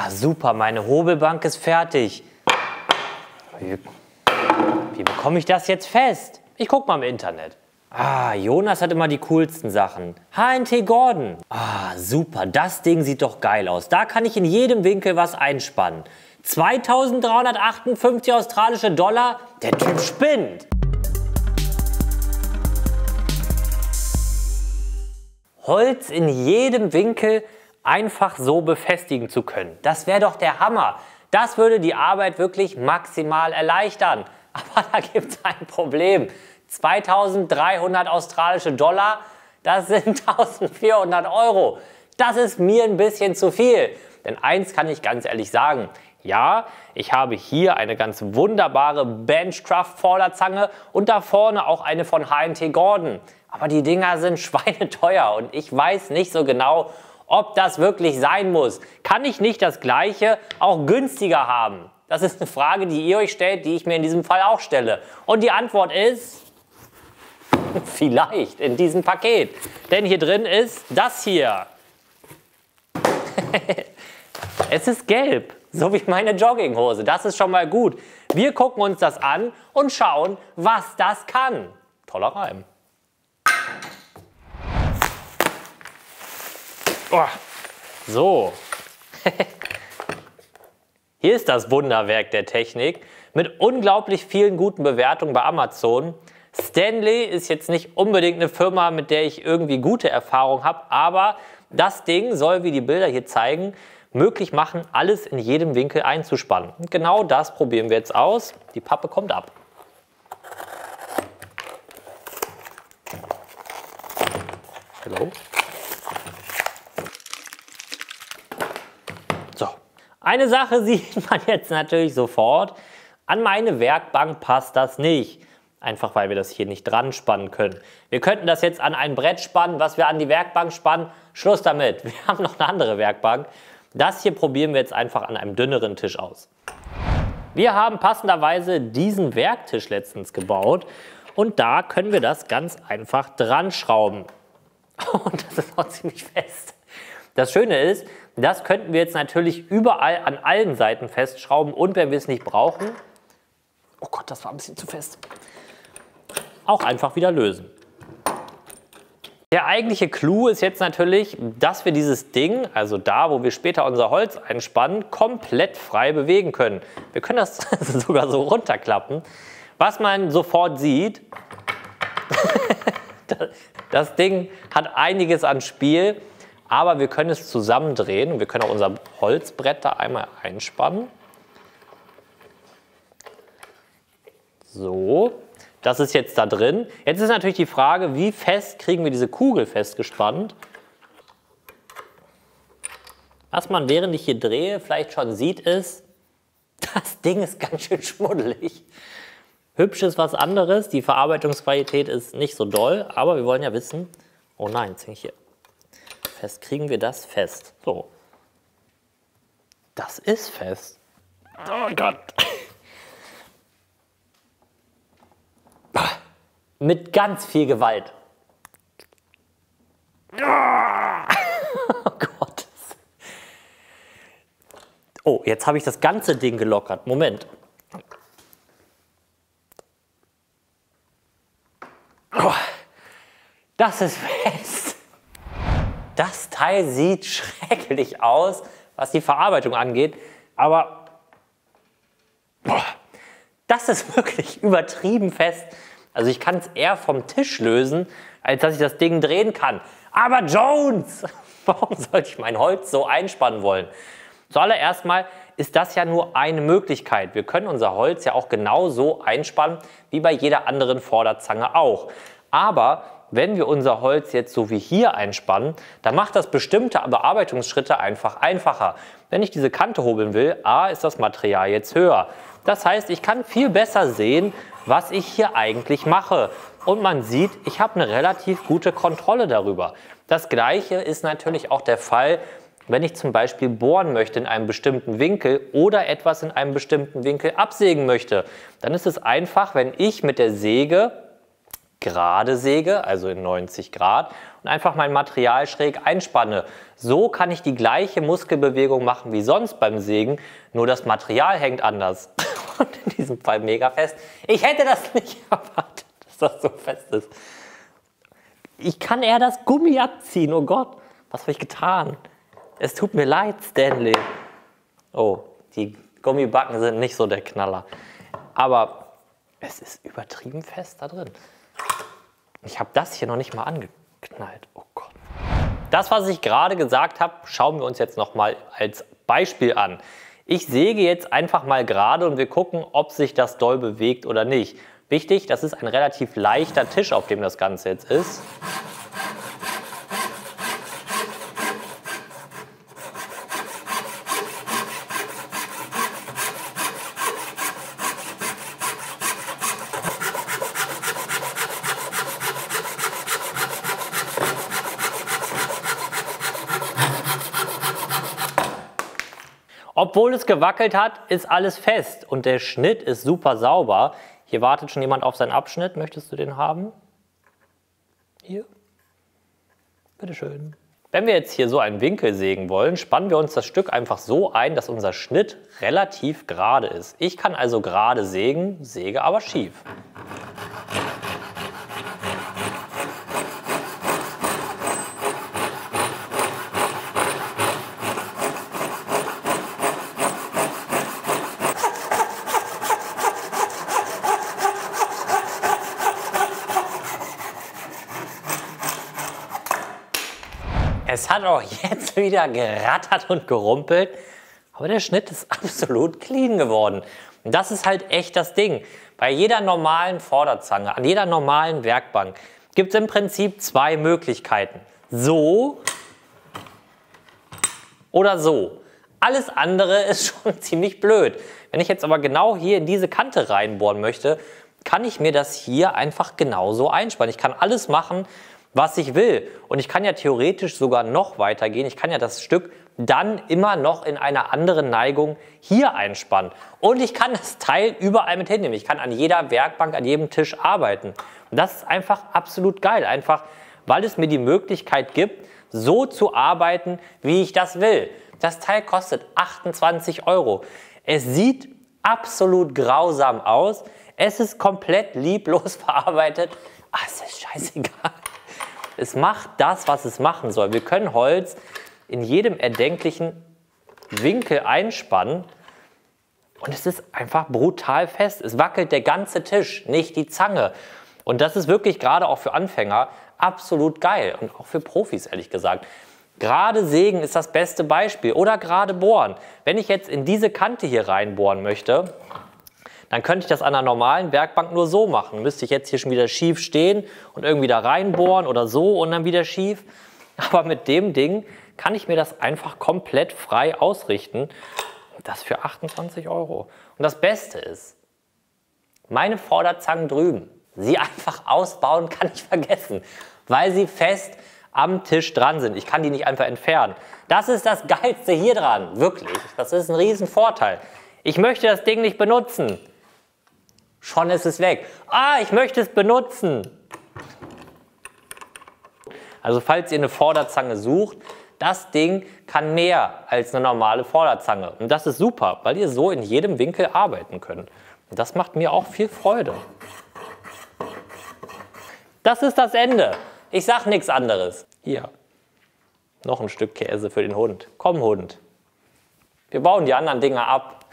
Ah, super, meine Hobelbank ist fertig. Wie bekomme ich das jetzt fest? Ich gucke mal im Internet. Ah, Jonas hat immer die coolsten Sachen. HNT Gordon. Ah, super, das Ding sieht doch geil aus. Da kann ich in jedem Winkel was einspannen. 2358 australische Dollar? Der Typ spinnt. Holz in jedem Winkel einfach so befestigen zu können. Das wäre doch der Hammer. Das würde die Arbeit wirklich maximal erleichtern. Aber da gibt es ein Problem. 2300 australische Dollar, das sind 1400 Euro. Das ist mir ein bisschen zu viel. Denn eins kann ich ganz ehrlich sagen. Ja, ich habe hier eine ganz wunderbare Benchcraft-Vorderzange und da vorne auch eine von HNT Gordon. Aber die Dinger sind schweineteuer und ich weiß nicht so genau, ob das wirklich sein muss. Kann ich nicht das Gleiche auch günstiger haben? Das ist eine Frage, die ihr euch stellt, die ich mir in diesem Fall auch stelle. Und die Antwort ist, vielleicht in diesem Paket. Denn hier drin ist das hier. Es ist gelb, so wie meine Jogginghose. Das ist schon mal gut. Wir gucken uns das an und schauen, was das kann. Toller Reim. Oh, so. Hier ist das Wunderwerk der Technik mit unglaublich vielen guten Bewertungen bei Amazon. Stanley ist jetzt nicht unbedingt eine Firma, mit der ich irgendwie gute Erfahrungen habe, aber das Ding soll, wie die Bilder hier zeigen, möglich machen, alles in jedem Winkel einzuspannen. Und genau das probieren wir jetzt aus. Die Pappe kommt ab. Hallo? So, eine Sache sieht man jetzt natürlich sofort. An meine Werkbank passt das nicht. Einfach weil wir das hier nicht dran spannen können. Wir könnten das jetzt an ein Brett spannen, was wir an die Werkbank spannen. Schluss damit. Wir haben noch eine andere Werkbank. Das hier probieren wir jetzt einfach an einem dünneren Tisch aus. Wir haben passenderweise diesen Werktisch letztens gebaut. Und da können wir das ganz einfach dran schrauben. Und das ist auch ziemlich fest. Das Schöne ist, das könnten wir jetzt natürlich überall an allen Seiten festschrauben. Und wenn wir es nicht brauchen, oh Gott, das war ein bisschen zu fest, auch einfach wieder lösen. Der eigentliche Clou ist jetzt natürlich, dass wir dieses Ding, also da, wo wir später unser Holz einspannen, komplett frei bewegen können. Wir können das sogar so runterklappen. Was man sofort sieht, das Ding hat einiges an Spiel, aber wir können es zusammendrehen. Wir können auch unser Holzbrett da einmal einspannen. So. Das ist jetzt da drin. Jetzt ist natürlich die Frage, wie fest kriegen wir diese Kugel festgespannt? Was man, während ich hier drehe, vielleicht schon sieht, ist, das Ding ist ganz schön schmuddelig. Hübsch ist was anderes, die Verarbeitungsqualität ist nicht so doll, aber wir wollen ja wissen, oh nein, jetzt hänge ich hier fest. Kriegen wir das fest? So. Das ist fest. Oh Gott. Mit ganz viel Gewalt. Oh Gott. Oh, jetzt habe ich das ganze Ding gelockert. Moment. Oh, das ist fest. Das Teil sieht schrecklich aus, was die Verarbeitung angeht, aber das ist wirklich übertrieben fest. Also ich kann es eher vom Tisch lösen, als dass ich das Ding drehen kann. Aber Jones, warum sollte ich mein Holz so einspannen wollen? Zuallererst mal ist das ja nur eine Möglichkeit. Wir können unser Holz ja auch genau so einspannen, wie bei jeder anderen Vorderzange auch. Aber wenn wir unser Holz jetzt so wie hier einspannen, dann macht das bestimmte Bearbeitungsschritte einfach einfacher. Wenn ich diese Kante hobeln will, ist das Material jetzt höher. Das heißt, ich kann viel besser sehen, was ich hier eigentlich mache. Und man sieht, ich habe eine relativ gute Kontrolle darüber. Das Gleiche ist natürlich auch der Fall, wenn ich zum Beispiel bohren möchte in einem bestimmten Winkel oder etwas in einem bestimmten Winkel absägen möchte. Dann ist es einfach, wenn ich mit der Säge gerade säge, also in 90 Grad, und einfach mein Material schräg einspanne. So kann ich die gleiche Muskelbewegung machen wie sonst beim Sägen, nur das Material hängt anders. Und in diesem Fall mega fest. Ich hätte das nicht erwartet, dass das so fest ist. Ich kann eher das Gummi abziehen, oh Gott, was habe ich getan? Es tut mir leid, Stanley. Oh, die Gummibacken sind nicht so der Knaller. Aber es ist übertrieben fest da drin. Ich habe das hier noch nicht mal angeknallt. Oh Gott. Das, was ich gerade gesagt habe, schauen wir uns jetzt noch mal als Beispiel an. Ich säge jetzt einfach mal gerade und wir gucken, ob sich das doll bewegt oder nicht. Wichtig, das ist ein relativ leichter Tisch, auf dem das Ganze jetzt ist. Obwohl es gewackelt hat, ist alles fest und der Schnitt ist super sauber. Hier wartet schon jemand auf seinen Abschnitt. Möchtest du den haben? Hier. Bitteschön. Wenn wir jetzt hier so einen Winkel sägen wollen, spannen wir uns das Stück einfach so ein, dass unser Schnitt relativ gerade ist. Ich kann also gerade sägen, säge aber schief. Es hat auch jetzt wieder gerattert und gerumpelt, aber der Schnitt ist absolut clean geworden. Und das ist halt echt das Ding. Bei jeder normalen Vorderzange, an jeder normalen Werkbank gibt es im Prinzip zwei Möglichkeiten. So oder so. Alles andere ist schon ziemlich blöd. Wenn ich jetzt aber genau hier in diese Kante reinbohren möchte, kann ich mir das hier einfach genauso einspannen. Ich kann alles machen, was ich will. Und ich kann ja theoretisch sogar noch weiter gehen. Ich kann ja das Stück dann immer noch in einer anderen Neigung hier einspannen. Und ich kann das Teil überall mit hinnehmen. Ich kann an jeder Werkbank, an jedem Tisch arbeiten. Und das ist einfach absolut geil. Einfach, weil es mir die Möglichkeit gibt, so zu arbeiten, wie ich das will. Das Teil kostet 28 €. Es sieht absolut grausam aus. Es ist komplett lieblos verarbeitet. Es ist scheißegal. Es macht das, was es machen soll. Wir können Holz in jedem erdenklichen Winkel einspannen und es ist einfach brutal fest. Es wackelt der ganze Tisch, nicht die Zange. Und das ist wirklich gerade auch für Anfänger absolut geil und auch für Profis, ehrlich gesagt. Gerade sägen ist das beste Beispiel oder gerade bohren. Wenn ich jetzt in diese Kante hier reinbohren möchte, dann könnte ich das an einer normalen Werkbank nur so machen. Müsste ich jetzt hier schon wieder schief stehen und irgendwie da reinbohren oder so und dann wieder schief. Aber mit dem Ding kann ich mir das einfach komplett frei ausrichten. Das für 28 €. Und das Beste ist, meine Vorderzangen drüben, sie einfach ausbauen kann ich vergessen, weil sie fest am Tisch dran sind. Ich kann die nicht einfach entfernen. Das ist das Geilste hier dran, wirklich. Das ist ein Riesenvorteil. Ich möchte das Ding nicht benutzen. Schon ist es weg. Ich möchte es benutzen. Also falls ihr eine Vorderzange sucht, das Ding kann mehr als eine normale Vorderzange. Und das ist super, weil ihr so in jedem Winkel arbeiten könnt. Und das macht mir auch viel Freude. Das ist das Ende. Ich sag nichts anderes. Hier, noch ein Stück Käse für den Hund. Komm, Hund. Wir bauen die anderen Dinger ab.